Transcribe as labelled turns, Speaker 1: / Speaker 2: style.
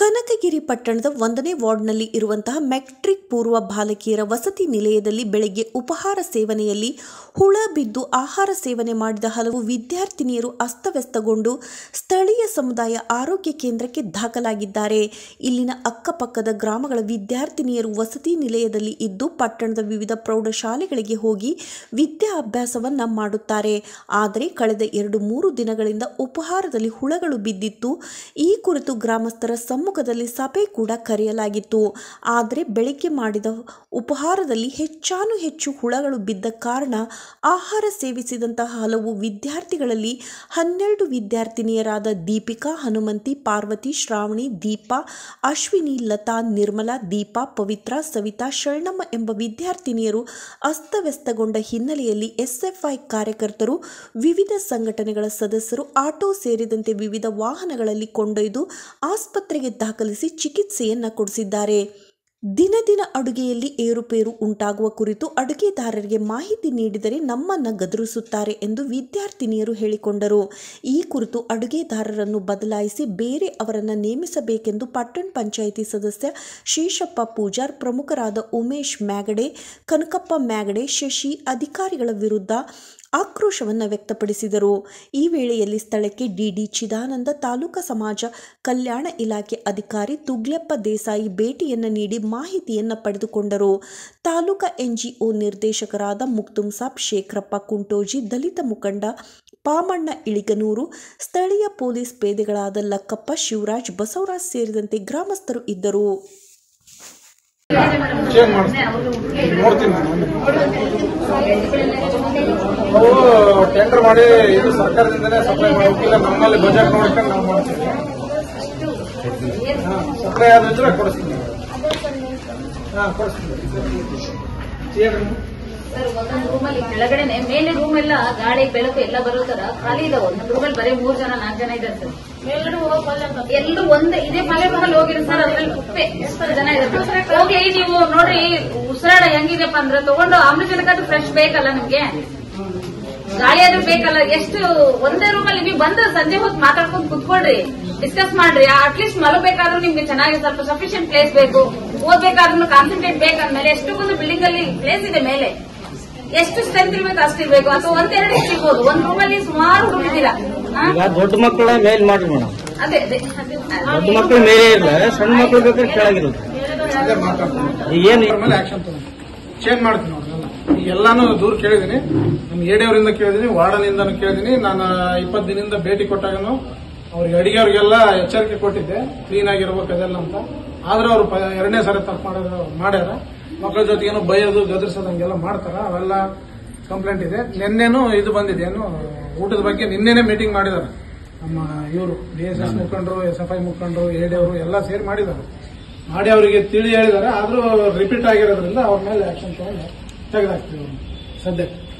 Speaker 1: ಕನಕಗಿರಿ ಪಟ್ಟಣದ 1ನೇ ವಾರ್ಡ್ನಲ್ಲಿ ಇರುವಂತಹ ಮೆಟ್ರಿಕ್ ಪೂರ್ವ ಬಾಲಕಿಯರ ವಸತಿ ನಿಲಯದಲ್ಲಿ ಬೆಳಗ್ಗೆ ಉಪಹಾರ ಸೇವನೆಯಲ್ಲಿ ಹುಳ ಬಿದ್ದು ಆಹಾರ ಸೇವನೆ ಮಾಡಿದ ಹಲವು ವಿದ್ಯಾರ್ಥಿನಿಯರು ಅಸ್ತವ್ಯಸ್ತಗೊಂಡು ಸ್ಥಳೀಯ ಸಮುದಾಯ ಆರೋಗ್ಯ ಕೇಂದ್ರಕ್ಕೆ ದಾಖಲಾಗಿದ್ದಾರೆ. ಇಲ್ಲಿನ ಅಕ್ಕಪಕ್ಕದ ಗ್ರಾಮಗಳ ವಿದ್ಯಾರ್ಥಿನಿಯರು ವಸತಿ ನಿಲಯದಲ್ಲಿ ಇದ್ದು ಪಟ್ಟಣದ ವಿವಿಧ ಪ್ರೌಢಶಾಲೆಗಳಿಗೆ ಹೋಗಿ ವಿದ್ಯಾಭ್ಯಾಸವನ್ನ ಮಾಡುತ್ತಾರೆ. ಆದರೆ ಕಳೆದ 2-3 ದಿನಗಳಿಂದ ಉಪಹಾರದಲ್ಲಿ ಹುಳಗಳು ಬಿದ್ದಿತ್ತು. ಈ ಕುರಿತು ಗ್ರಾಮಸ್ಥರ ಸಮ್ಮುಖದಲ್ಲಿ ಸಭೆ ಕೂಡ ಕರೆಯಲಾಗಿತ್ತು. ಆದರೆ ಬೆಳಗ್ಗೆ ಮಾಡಿದ ಉಪಹಾರದಲ್ಲಿ ಹೆಚ್ಚು ಹುಳಗಳು ಬಿದ್ದ ಕಾರಣ ಆಹಾರ ಸೇವಿಸಿದಂತಹ ಹಲವು ವಿದ್ಯಾರ್ಥಿಗಳಲ್ಲಿ 12 ವಿದ್ಯಾರ್ಥಿನಿಯರಾದ ದೀಪಿಕಾ, ಹನುಮಂತಿ, ಪಾರ್ವತಿ, ಶ್ರಾವಣಿ, ದೀಪಾ, ಅಶ್ವಿನಿ, ಲತಾ, ನಿರ್ಮಲಾ, ದೀಪಾ, ಪವಿತ್ರ, ಸವಿತಾ, ಶರಣಮ್ಮ ಎಂಬ ವಿದ್ಯಾರ್ಥಿನಿಯರು ಅಸ್ತವ್ಯಸ್ತಗೊಂಡ ಹಿನ್ನೆಲೆಯಲ್ಲಿ ಎಸ್ಎಫ್ಐ ಕಾರ್ಯಕರ್ತರು, ವಿವಿಧ ಸಂಘಟನೆಗಳ ಸದಸ್ಯರು ಆಟೋ ಸೇರಿದಂತೆ ವಿವಿಧ ವಾಹನಗಳಲ್ಲಿ ಕೊಂಡೊಯ್ದು ಆಸ್ಪತ್ರೆಗೆ ದಾಖಲಿಸಿ ಚಿಕಿತ್ಸೆಯನ್ನ ಕೊಡಿಸಿದ್ದಾರೆ. ದಿನ ಅಡುಗೆಯಲ್ಲಿ ಏರುಪೇರು ಉಂಟಾಗುವ ಕುರಿತು ಅಡುಗೆದಾರರಿಗೆ ಮಾಹಿತಿ ನೀಡಿದರೆ ನಮ್ಮನ್ನ ಗದರಿಸುತ್ತಾರೆ ಎಂದು ವಿದ್ಯಾರ್ಥಿನಿಯರು ಹೇಳಿಕೊಂಡರು. ಈ ಕುರಿತು ಅಡುಗೆದಾರರನ್ನು ಬದಲಾಯಿಸಿ ಬೇರೆ ಅವರನ್ನು ನೇಮಿಸಬೇಕೆಂದು ಪಟ್ಟಣ ಪಂಚಾಯಿತಿ ಸದಸ್ಯ ಶೇಷಪ್ಪ ಪೂಜಾರ್, ಪ್ರಮುಖರಾದ ಉಮೇಶ್ ಮ್ಯಾಗಡೆ, ಕನಕಪ್ಪ ಮ್ಯಾಗಡೆ, ಶಶಿ ಅಧಿಕಾರಿಗಳ ವಿರುದ್ಧ ಆಕ್ರೋಶವನ್ನು ವ್ಯಕ್ತಪಡಿಸಿದರು. ಈ ವೇಳೆಯಲ್ಲಿ ಸ್ಥಳಕ್ಕೆ ಡಿಡಿ ಚಿದಾನಂದ, ತಾಲೂಕಾ ಸಮಾಜ ಕಲ್ಯಾಣ ಇಲಾಖೆ ಅಧಿಕಾರಿ ತುಗ್ಲೆಪ್ಪ ದೇಸಾಯಿ ಭೇಟಿಯನ್ನು ನೀಡಿ ಮಾಹಿತಿಯನ್ನು ಪಡೆದುಕೊಂಡರು. ತಾಲೂಕಾ ಎನ್ಜಿಒ ನಿರ್ದೇಶಕರಾದ ಮುಕ್ತುಮ್ ಸಾಬ್, ಶೇಖರಪ್ಪ ಕುಂಟೋಜಿ, ದಲಿತ ಮುಖಂಡ ಪಾಮಣ್ಣ ಇಳಿಗನೂರು, ಸ್ಥಳೀಯ ಪೊಲೀಸ್ ಪೇದೆಗಳಾದ ಲಕ್ಕಪ್ಪ, ಶಿವರಾಜ್, ಬಸವರಾಜ್ ಸೇರಿದಂತೆ ಗ್ರಾಮಸ್ಥರು ಇದ್ದರು.
Speaker 2: ಟೆಂಡರ್ ಮಾಡಿ ಇದು ಸರ್ಕಾರದಿಂದನೇ ಸಪ್ಲೈ ಮಾಡೋಕ್ಕಿಲ್ಲ, ನಮ್ಮಲ್ಲಿ ಬಜೆಟ್ ನೋಡ್ಕೊಂಡು ನಾವು ಮಾಡ್ತೀವಿ. ಸಪ್ಲೈ ಆದ್ರೆ ಕೊಡಿಸ್ತೀವಿ.
Speaker 3: ಸರ್, ಒಂದೊಂದು ರೂಮಲ್ಲಿ ಕೆಳಗಡೆ ಮೇಲೆ ರೂಮ್ ಎಲ್ಲ ಗಾಳಿ ಬೆಳಕು ಎಲ್ಲ ಬರೋ ತರ ಖಾಲಿ ಇದಾವೆ. ಒಂದೊಂದು ರೂಮಲ್ಲಿ ಬರೀ 3 ಜನ 4 ಜನ ಇದ್ದಾರೆ ಸರ್. ಎಲ್ಲರೂ ಒಂದೇ ಇದೇ ಮನೆ ರೂಮಲ್ಲಿ ಹೋಗಿರಿ ಸರ್. ಅದ್ರಲ್ಲಿ ಕುಪ್ಪೆ ಎಷ್ಟು ಜನ ಇದ್ದಾರೆ. ಹೋಗಿ ನೀವು ನೋಡ್ರಿ ಉಸಿರಾಡ ಹೆಂಗಿದೆಪ್ಪ ಅಂದ್ರೆ ತಗೊಂಡು ಆಮ್ಲಜನಕ ಫ್ರೆಶ್ ಬೇಕಲ್ಲ ನಿಮ್ಗೆ, ಗಾಳಿ ಆದ್ರೂ ಬೇಕಲ್ಲ. ಎಷ್ಟು ಒಂದೇ ರೂಮಲ್ಲಿ ನೀವು ಬಂದ್ರೆ ಸಂಜೆ ಹೊತ್ತು ಮಾತಾಡ್ಕೊಂಡು ಕುತ್ಕೊಳ್ರಿ, ಡಿಸ್ಕಸ್ ಮಾಡ್ರಿ. ಅಟ್ಲೀಸ್ಟ್ ಮಲಗಬೇಕಾದ್ರೂ ನಿಮ್ಗೆ ಚೆನ್ನಾಗಿ ಸ್ವಲ್ಪ ಸಫಿಶಿಯಂಟ್ ಪ್ಲೇಸ್ ಬೇಕು, ಓದ್ಬೇಕಾದ್ರೂ ಕಾನ್ಸಂಟ್ರೇಟ್ ಬೇಕಂದ್ಮೇಲೆ ಎಷ್ಟೊಂದು ಬಿಲ್ಡಿಂಗ್ ಅಲ್ಲಿ ಪ್ಲೇಸ್ ಇದೆ, ಮೇಲೆ ಎಷ್ಟು ಸ್ಟ್ರೆಂತ್ ಇರ್ಬೇಕು ಅಷ್ಟಿರ್ಬೇಕು, ಅಥವಾ 1-2 ಸಿಗ್ಬೋದು. ಒಂದ್ ರೂಮಲ್ಲಿ ಸುಮಾರು ರೂಮ್ ಇದ್ದೀರಾ.
Speaker 4: ದೊಡ್ಡ ಮಕ್ಕಳ ಮೇಲ್ ಮಾಡಿ ಮೇಡಮ್,
Speaker 3: ಅದೇ
Speaker 4: ದೊಡ್ಡ ಮಕ್ಕಳ ಮೇಲೆ ಇಲ್ಲ, ಸಣ್ಣ ಮಕ್ಕಳು ಬೇಕಾದ್ರೆ ಕೆಳಗಿರುತ್ತೆ.
Speaker 2: ಏನು ಆಕ್ಷನ್ ತಗೊಂಡು ಚೇಂಜ್ ಮಾಡ್ತೀನಿ. ಎಲ್ಲಾನು ದೂರ ಕೇಳಿದೀನಿ, ನಮ್ಮ ಎಡಿಯವರಿಂದ ಕೇಳಿದೀನಿ, ವಾರ್ಡನಿಂದನೂ ಕೇಳಿದೀನಿ. ನಾನು 20 ದಿನದಿಂದ ಭೇಟಿ ಕೊಟ್ಟಾಗನು ಅವ್ರಿಗೆ ಅಡಿಗೆಯವ್ರಿಗೆಲ್ಲ ಎಚ್ಚರಿಕೆ ಕೊಟ್ಟಿದ್ದೆ, ಕ್ಲೀನ್ ಆಗಿರ್ಬೇಕು ಅದೆಲ್ಲ ಅಂತ. ಆದ್ರೆ ಅವ್ರು 2ನೇ ಸಾರಿ ತಪ್ಪು ಮಾಡ್ಯಾರ. ಮಕ್ಕಳ ಜೊತೆಗೇನು ಬೈಯೋದು, ಗದರ್ಸೋದಂಗೆಲ್ಲ ಮಾಡ್ತಾರ. ಅವೆಲ್ಲ ಕಂಪ್ಲೇಂಟ್ ಇದೆ. ನಿನ್ನೆನೂ ಇದು ಬಂದಿದೆ, ಏನು ಊಟದ ಬಗ್ಗೆ ನಿನ್ನೆನೇ ಮೀಟಿಂಗ್ ಮಾಡಿದಾರೆ. ನಮ್ಮ ಇವರು BSS ಮುಖಂಡರು, SFI ಮುಖಂಡರು, ಎಡಿಯವರು ಎಲ್ಲ ಸೇರಿ ಮಾಡಿದ್ದಾರೆ. ಮಾಡಿ ಅವರಿಗೆ ತಿಳಿ ಹೇಳಿದ್ದಾರೆ. ಆದ್ರೂ ರಿಪೀಟ್ ಆಗಿರೋದ್ರಿಂದ ಅವ್ರ ಮೇಲೆ ಆಕ್ಷನ್ ತಗೊಂಡು ತೆಗೆದಾಕ್ತೀವಿ ಸದ್ಯಕ್ಕೆ.